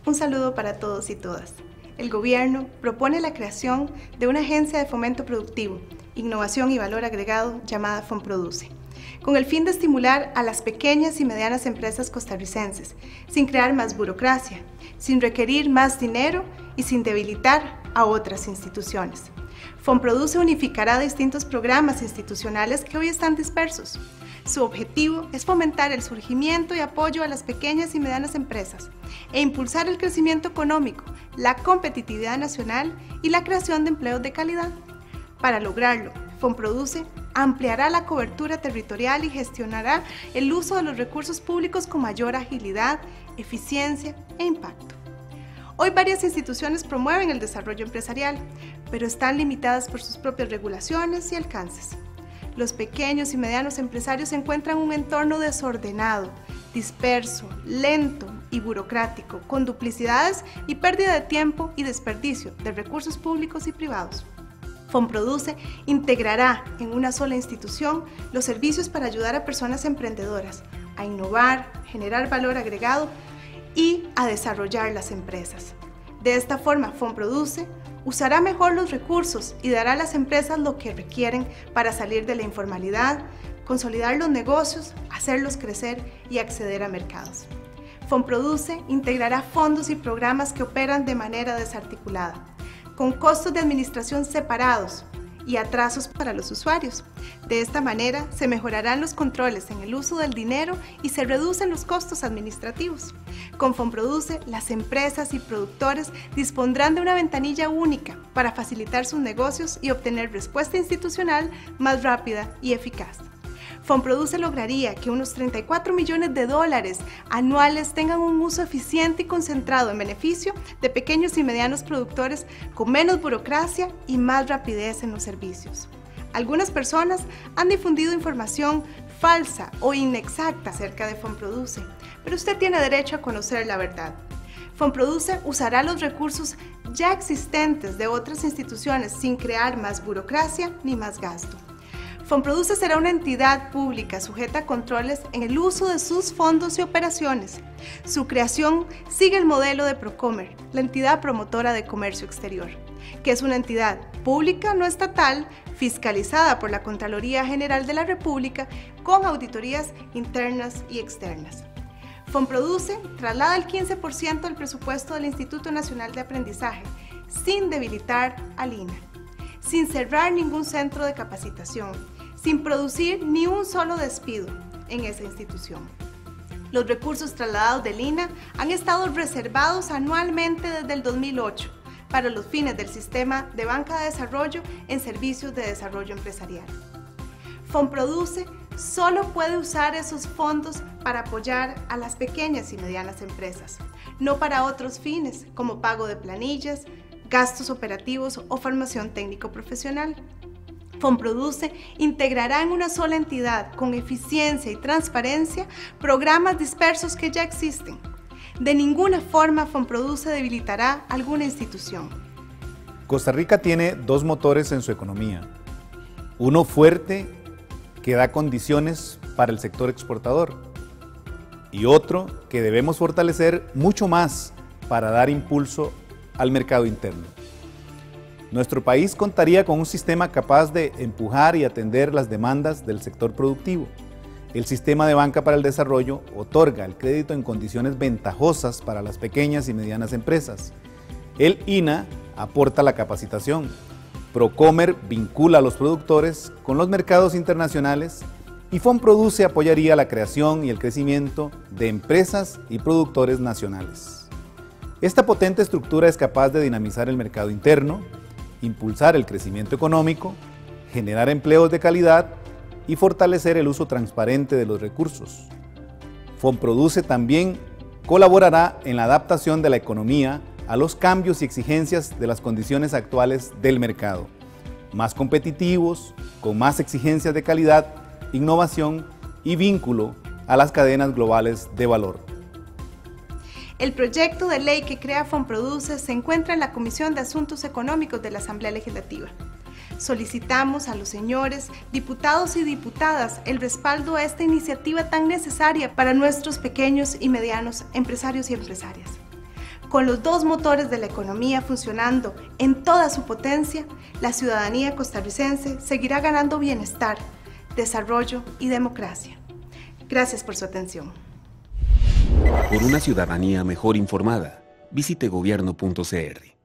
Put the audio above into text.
Un saludo para todos y todas. El Gobierno propone la creación de una agencia de fomento productivo, innovación y valor agregado llamada FOMPRODUCE, con el fin de estimular a las pequeñas y medianas empresas costarricenses, sin crear más burocracia, sin requerir más dinero y sin debilitar a otras instituciones. FOMPRODUCE unificará distintos programas institucionales que hoy están dispersos. Su objetivo es fomentar el surgimiento y apoyo a las pequeñas y medianas empresas e impulsar el crecimiento económico, la competitividad nacional y la creación de empleos de calidad. Para lograrlo, FOMPRODUCE ampliará la cobertura territorial y gestionará el uso de los recursos públicos con mayor agilidad, eficiencia e impacto. Hoy varias instituciones promueven el desarrollo empresarial, pero están limitadas por sus propias regulaciones y alcances. Los pequeños y medianos empresarios encuentran un entorno desordenado, disperso, lento y burocrático, con duplicidades y pérdida de tiempo y desperdicio de recursos públicos y privados. FOMPRODUCE integrará en una sola institución los servicios para ayudar a personas emprendedoras a innovar, generar valor agregado y a desarrollar las empresas. De esta forma, FOMPRODUCE usará mejor los recursos y dará a las empresas lo que requieren para salir de la informalidad, consolidar los negocios, hacerlos crecer y acceder a mercados. FOMPRODUCE integrará fondos y programas que operan de manera desarticulada, con costos de administración separados y atrasos para los usuarios. De esta manera se mejorarán los controles en el uso del dinero y se reducen los costos administrativos. Con FOMPRODUCE, las empresas y productores dispondrán de una ventanilla única para facilitar sus negocios y obtener respuesta institucional más rápida y eficaz. FOMPRODUCE lograría que unos 34 millones de dólares anuales tengan un uso eficiente y concentrado en beneficio de pequeños y medianos productores con menos burocracia y más rapidez en los servicios. Algunas personas han difundido información falsa o inexacta acerca de FOMPRODUCE, pero usted tiene derecho a conocer la verdad. FOMPRODUCE usará los recursos ya existentes de otras instituciones sin crear más burocracia ni más gasto. FOMPRODUCE será una entidad pública sujeta a controles en el uso de sus fondos y operaciones. Su creación sigue el modelo de Procomer, la entidad promotora de comercio exterior, que es una entidad pública no estatal fiscalizada por la Contraloría General de la República con auditorías internas y externas. FOMPRODUCE traslada el 15% del presupuesto del Instituto Nacional de Aprendizaje, sin debilitar al INA, sin cerrar ningún centro de capacitación, sin producir ni un solo despido en esa institución. Los recursos trasladados del INA han estado reservados anualmente desde el 2008 para los fines del sistema de banca de desarrollo en servicios de desarrollo empresarial. FOMPRODUCE solo puede usar esos fondos para apoyar a las pequeñas y medianas empresas, no para otros fines como pago de planillas, gastos operativos o formación técnico-profesional. FOMPRODUCE integrará en una sola entidad, con eficiencia y transparencia, programas dispersos que ya existen. De ninguna forma FOMPRODUCE debilitará alguna institución. Costa Rica tiene dos motores en su economía. Uno fuerte, que da condiciones para el sector exportador, y otro que debemos fortalecer mucho más para dar impulso al mercado interno. Nuestro país contaría con un sistema capaz de empujar y atender las demandas del sector productivo. El sistema de banca para el desarrollo otorga el crédito en condiciones ventajosas para las pequeñas y medianas empresas. El INA aporta la capacitación. Procomer vincula a los productores con los mercados internacionales y FOMPRODUCE apoyaría la creación y el crecimiento de empresas y productores nacionales. Esta potente estructura es capaz de dinamizar el mercado interno, impulsar el crecimiento económico, generar empleos de calidad y fortalecer el uso transparente de los recursos. FOMPRODUCE también colaborará en la adaptación de la economía a los cambios y exigencias de las condiciones actuales del mercado, más competitivos, con más exigencias de calidad, innovación y vínculo a las cadenas globales de valor. El proyecto de ley que crea FOMPRODUCE se encuentra en la Comisión de Asuntos Económicos de la Asamblea Legislativa. Solicitamos a los señores diputados y diputadas el respaldo a esta iniciativa tan necesaria para nuestros pequeños y medianos empresarios y empresarias. Con los dos motores de la economía funcionando en toda su potencia, la ciudadanía costarricense seguirá ganando bienestar, desarrollo y democracia. Gracias por su atención. Por una ciudadanía mejor informada, visite gobierno.cr.